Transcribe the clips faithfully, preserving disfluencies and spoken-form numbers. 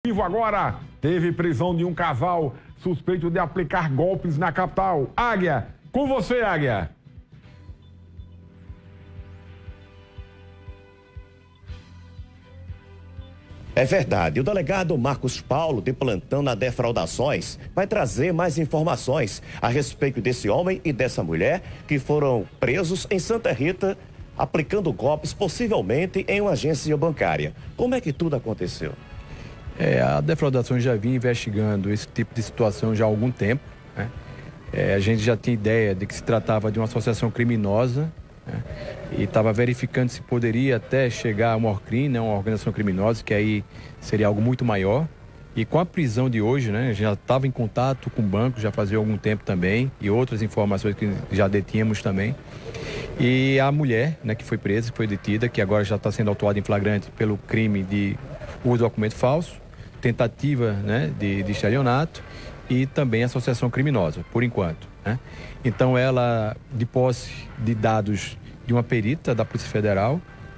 Agora, teve prisão de um casal suspeito de aplicar golpes na capital. Águia, com você, Águia. É verdade. O delegado Marcos Paulo, de plantão na Defraudações, vai trazer mais informações a respeito desse homem e dessa mulher que foram presos em Santa Rita, aplicando golpes possivelmente em uma agência bancária. Como é que tudo aconteceu? É, a Defraudações já vinha investigando esse tipo de situação já há algum tempo, né? É, a gente já tinha ideia de que se tratava de uma associação criminosa, né? E estava verificando se poderia até chegar a um crime, né? Uma organização criminosa, que aí seria algo muito maior. E com a prisão de hoje, né? Já estava em contato com o banco, já fazia algum tempo também, e outras informações que já detínhamos também. E a mulher, né, que foi presa, que foi detida, que agora já está sendo autuada em flagrante pelo crime de uso de documento falso, tentativa, né, de, de estelionato e também associação criminosa, por enquanto, né? Então ela, de posse de dados de uma perita da Polícia Federal,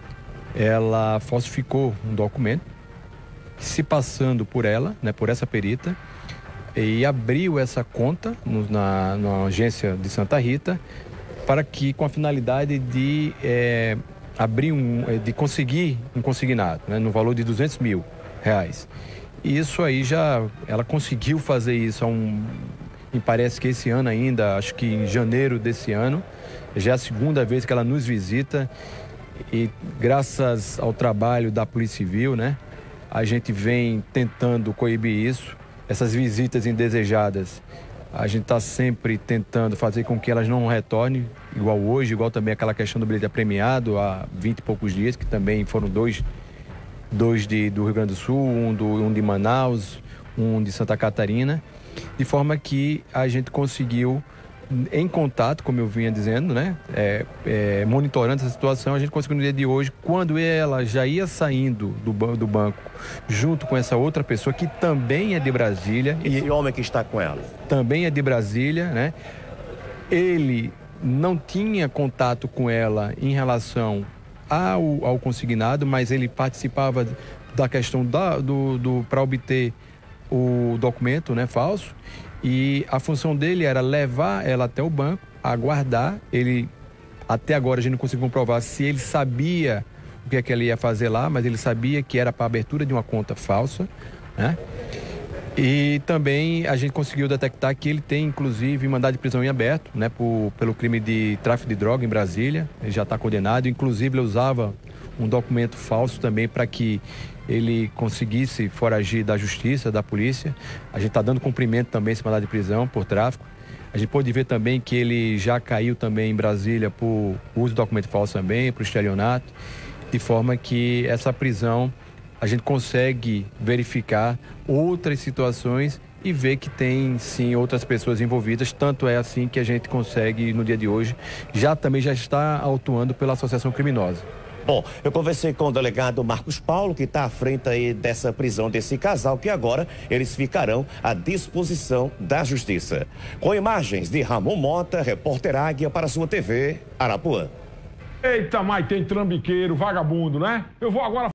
ela falsificou um documento, se passando por ela, né, por essa perita, e abriu essa conta no, na, na agência de Santa Rita, para que, com a finalidade de é, abrir um, de conseguir um consignado, né, no valor de duzentos mil reais. E isso aí já, ela conseguiu fazer isso, há um, me parece que esse ano ainda, acho que em janeiro desse ano, já é a segunda vez que ela nos visita, e graças ao trabalho da Polícia Civil, né, a gente vem tentando coibir isso, essas visitas indesejadas. A gente está sempre tentando fazer com que elas não retornem, igual hoje, igual também aquela questão do bilhete premiado há vinte e poucos dias, que também foram dois, dois de, do Rio Grande do Sul, um, do, um de Manaus, um de Santa Catarina, de forma que a gente conseguiu, em contato, como eu vinha dizendo, né, é, é, monitorando essa situação, a gente conseguiu no dia de hoje, quando ela já ia saindo do, do banco, junto com essa outra pessoa que também é de Brasília. Esse e homem que está com ela? Também é de Brasília, né? Ele não tinha contato com ela em relação ao, ao consignado, mas ele participava da questão da, do, do, para obter o documento, né, falso. E a função dele era levar ela até o banco, aguardar. Ele, até agora a gente não conseguiu comprovar se ele sabia o que é que ele ia fazer lá, mas ele sabia que era para a abertura de uma conta falsa, né? E também a gente conseguiu detectar que ele tem, inclusive, mandado de prisão em aberto, né, por, pelo crime de tráfico de droga em Brasília. Ele já está condenado. Inclusive, ele usava um documento falso também para que ele conseguisse foragir da justiça, da polícia. A gente está dando cumprimento também a esse mandado de prisão por tráfico. A gente pode ver também que ele já caiu também em Brasília por uso de documento falso também, por estelionato, de forma que essa prisão a gente consegue verificar outras situações e ver que tem sim outras pessoas envolvidas. Tanto é assim que a gente consegue, no dia de hoje, já também já está autuando pela associação criminosa. Bom, eu conversei com o delegado Marcos Paulo, que está à frente aí dessa prisão desse casal, que agora eles ficarão à disposição da Justiça. Com imagens de Ramon Mota, repórter Águia para a sua T V, Arapuã. Eita, mas tem trambiqueiro, vagabundo, né? Eu vou agora...